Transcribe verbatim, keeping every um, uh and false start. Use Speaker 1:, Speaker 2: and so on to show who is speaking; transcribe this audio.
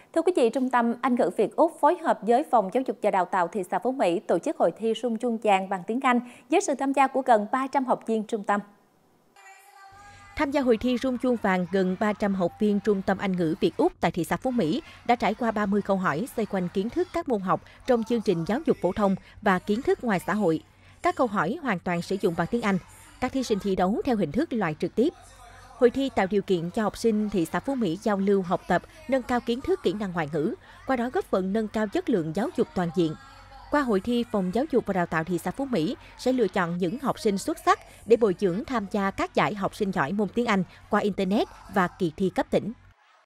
Speaker 1: Thưa quý vị, Trung tâm Anh ngữ Việt Úc phối hợp với Phòng Giáo dục và Đào tạo thị xã Phú Mỹ tổ chức hội thi rung chuông vàng bằng tiếng Anh với sự tham gia của gần ba trăm học viên trung tâm.
Speaker 2: Tham gia hội thi rung chuông vàng, gần ba trăm học viên Trung tâm Anh ngữ Việt Úc tại thị xã Phú Mỹ đã trải qua ba mươi câu hỏi xoay quanh kiến thức các môn học trong chương trình giáo dục phổ thông và kiến thức ngoài xã hội. Các câu hỏi hoàn toàn sử dụng bằng tiếng Anh. Các thí sinh thi đấu theo hình thức loại trực tiếp. Hội thi tạo điều kiện cho học sinh thị xã Phú Mỹ giao lưu học tập, nâng cao kiến thức kỹ năng ngoại ngữ, qua đó góp phần nâng cao chất lượng giáo dục toàn diện. Qua hội thi, Phòng Giáo dục và Đào tạo thị xã Phú Mỹ sẽ lựa chọn những học sinh xuất sắc để bồi dưỡng tham gia các giải học sinh giỏi môn tiếng Anh qua Internet và kỳ thi cấp tỉnh.